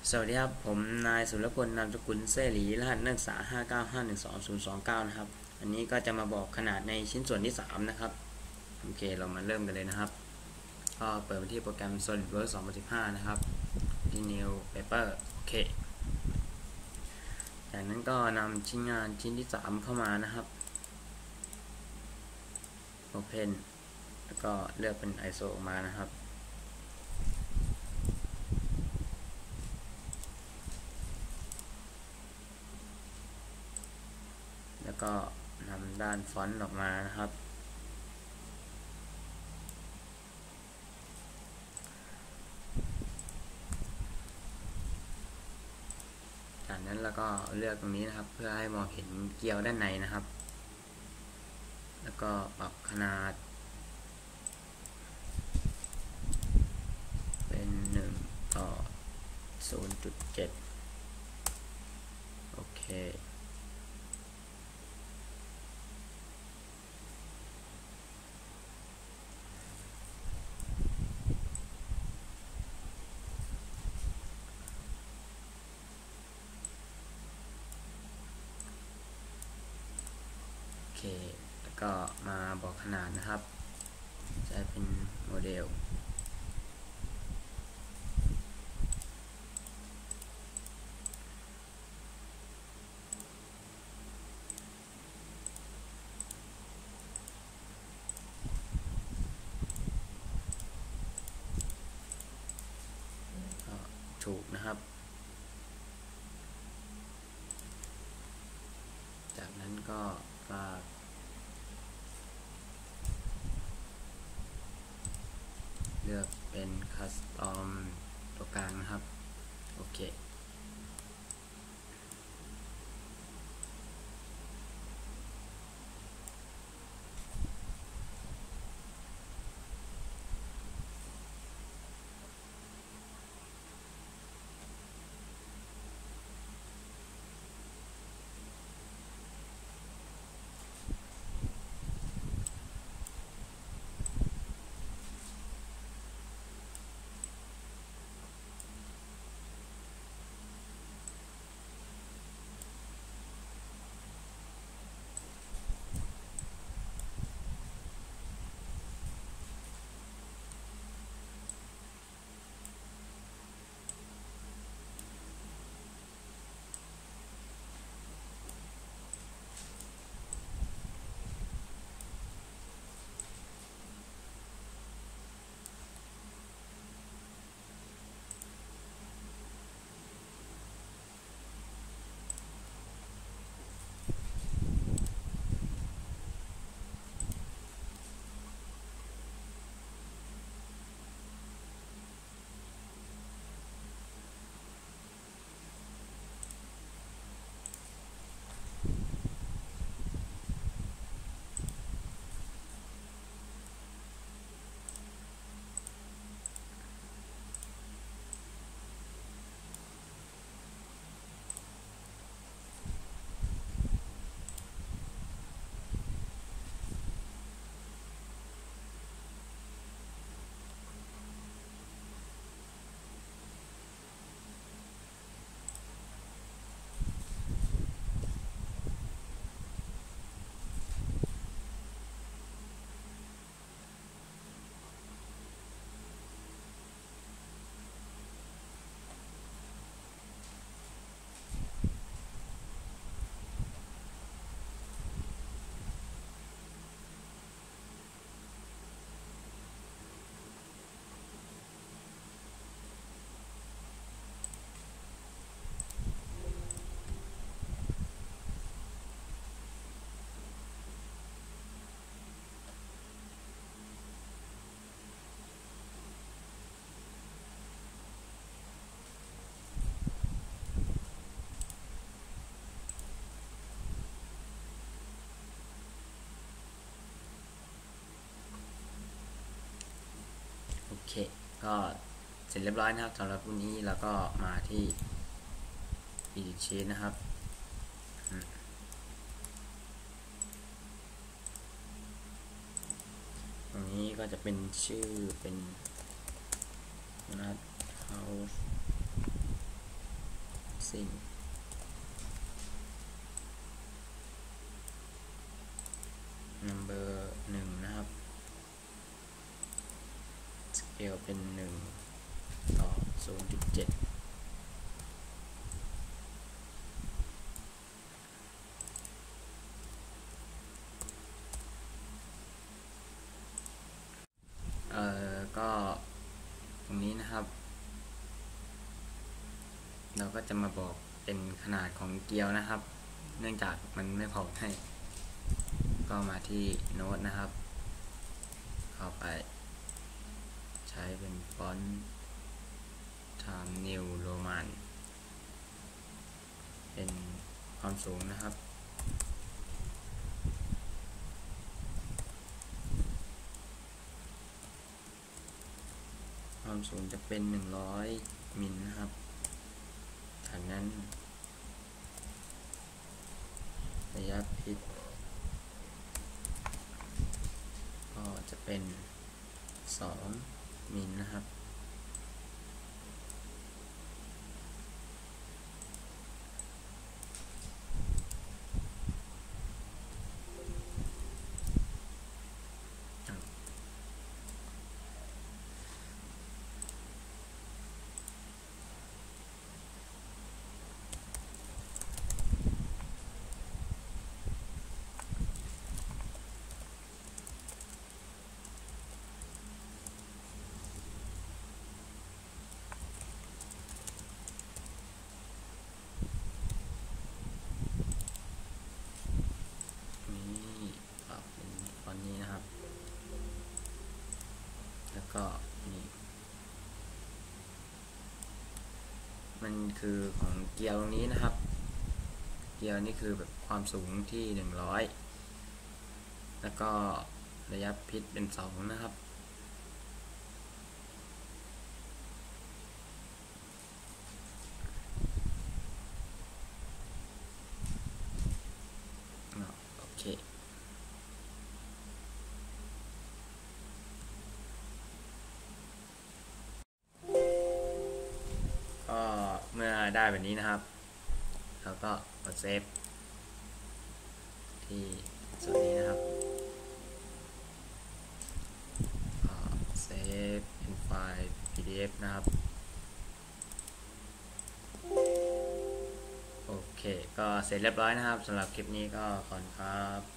สวัสดีครับผมนายสุรพลนามสกุลเสรีรหัสนักศึกษา595122029นะครับอันนี้ก็จะมาบอกขนาดในชิ้นส่วนที่3นะครับโอเคเรามาเริ่มกันเลยนะครับก็เปิดไปที่โปรแกรม SolidWorks 2015นะครับที่ New Paper โอเคจากนั้นก็นำชิ้นงานชิ้นที่3เข้ามานะครับ Open แล้วก็เลือกเป็น ISO ออกมานะครับแล้วก็นำด้านฟอนต์ออกมานะครับจากนั้นเราก็เลือกตรงนี้นะครับเพื่อให้มองเห็นเกลียวด้านในนะครับแล้วก็ปรับขนาดเป็น1:0.7โอเคแล้วก็มาบอกขนาดนะครับใช้เป็นโมเดลถูกนะครับจากนั้นก็มาเลือกเป็นคัสตอมตัวกลางนะครับโอเคก็เสร็จเรียบร้อยนะครับสำหรับวันนี้แล้วก็มาที่ Edit Sheet นะครับตรงนี้ก็จะเป็นชื่อเป็นนะครับ House spacing number 1นะครับ scale เป็น1:0.7ก็ตรงนี้นะครับเราก็จะมาบอกเป็นขนาดของเกลียวนะครับเนื่องจากมันไม่พอให้ก็มาที่โน้ตนะครับเข้าไปใช้เป็นฟอนต์ Times New Roman เป็นความสูงนะครับความสูงจะเป็น100 มิลนะครับจากนั้นระยะพิษก็จะเป็น2 มิลนะครับแล้วก็นี่มันคือของเกลียวตรงนี้นะครับเกลียวนี่คือแบบความสูงที่100แล้วก็ระยะพิษเป็น2นะครับโอเคก็เมื่อได้แบบนี้นะครับเราก็กดเซฟที่ส่วนนี้นะครับเซฟเป็นไฟล์ PDF นะครับโอเคก็เสร็จเรียบร้อยนะครับสำหรับคลิปนี้ก็ขอบคุณครับ